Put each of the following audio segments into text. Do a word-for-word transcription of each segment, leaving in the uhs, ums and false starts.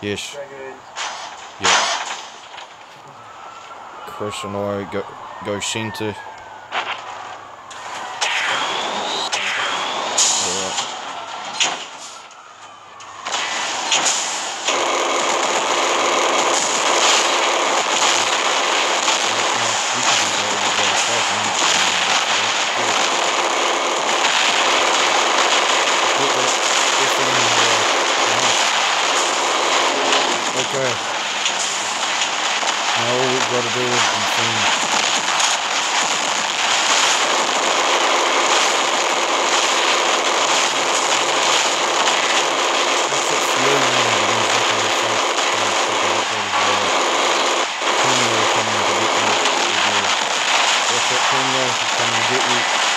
Yes. Yeah. Chris and I go go centre. Okay. Now all we've got to do is confirm. What's it fuel now? We're going to zip it ourselves. We're going to check it out as well. Tonio coming to get you. What's that, Tonio? He's coming to get you.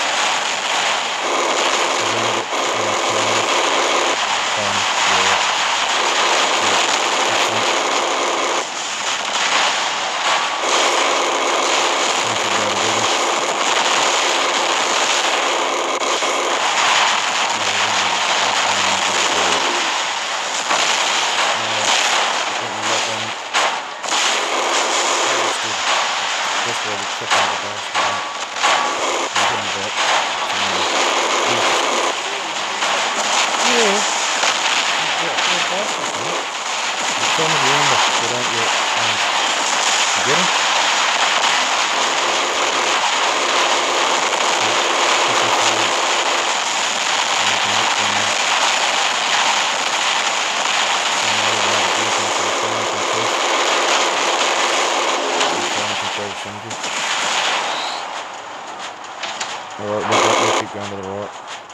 He's going to get uh, cars. Cars, yeah. Alright, we'll, we'll keep going to the right.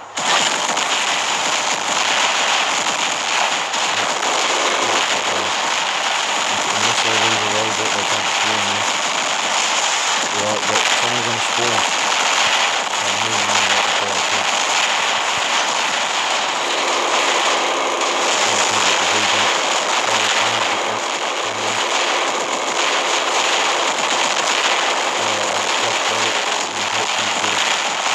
Unless they leave a little bit, they can't spawn there. Right, but someone's going to spawn. So I'm moving on like the fire too. I'm going to get the V back. Oh, it's fine, I'll get that. Alright, I've just got it. And hopefully get it.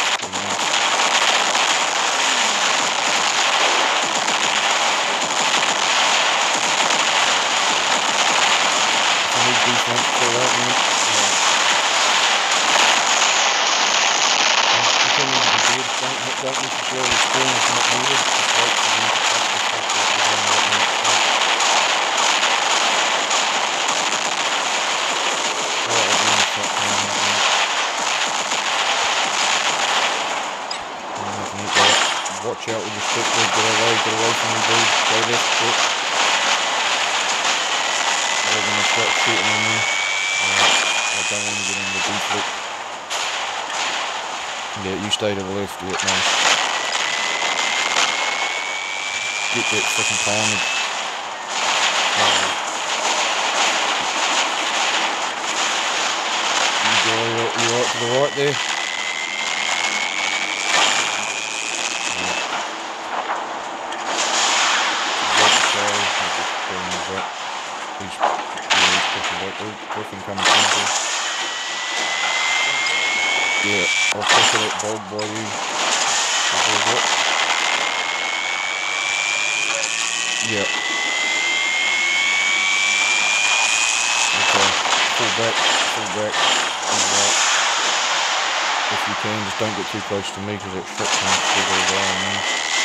Defense for that, man. Yeah. And continue to be good. Don't, don't necessarily spawn if not needed. Just wait for them to touch the stuff that we're going to let them touch. Alright, I'm going to stop playing that now. Watch out with the stick, dude. Get away, get away from me, dude. Go left, quick. They're going to start shooting on me. Uh, I don't want to get in the deflect. Yeah, you stay to the left. Yeah, nice. Get that fucking carnage. Uh, you go you right to the right there. He's, yeah, he's pushing back. Oh, Griffin coming center. Yeah, I'll push it at bold by you. Yeah. Okay, pull back, pull back, pull back. If you can, just don't get too close to me because it fits and still goes on me.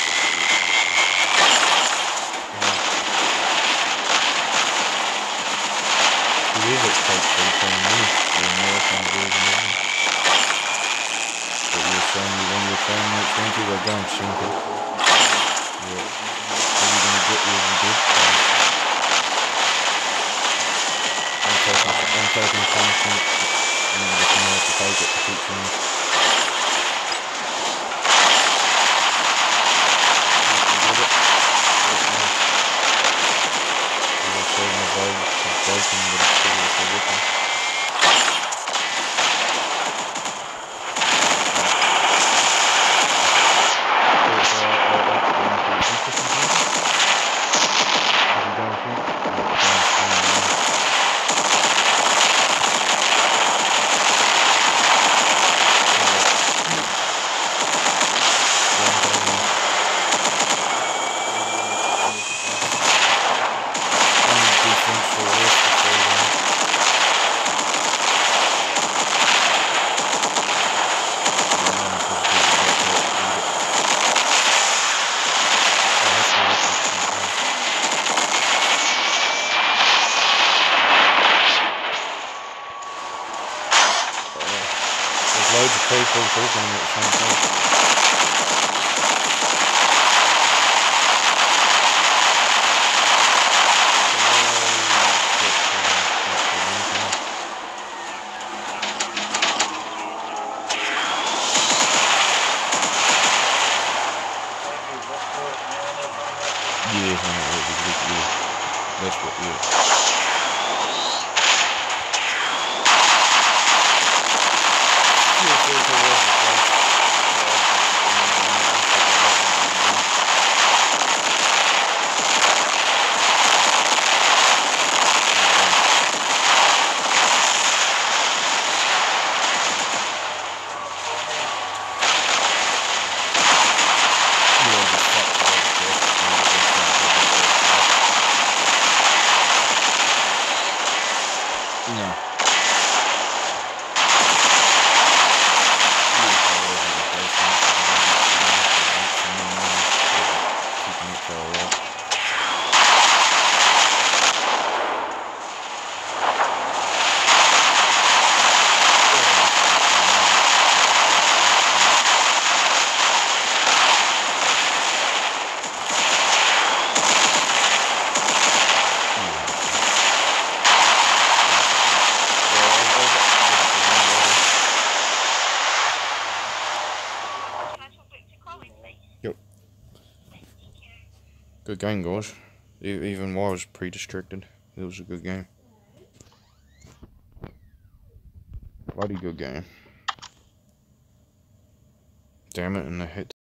It is at Coach from me, the American version of it. But you're saying you want your family at twenty, we're going simple. Yeah. So you're going to get yours and good. I'm taking, I'm taking punishment and I'm just going to have to take it to keep things. You can get it. You're saving the bow. Broken, but it's still with the weapon. Alright, people talking at the same time. Yeah, yeah, that's what, yeah. No. Yep. Good game, guys. Even while I was pre-distracted, it was a good game. Bloody good game. Damn it, and I hit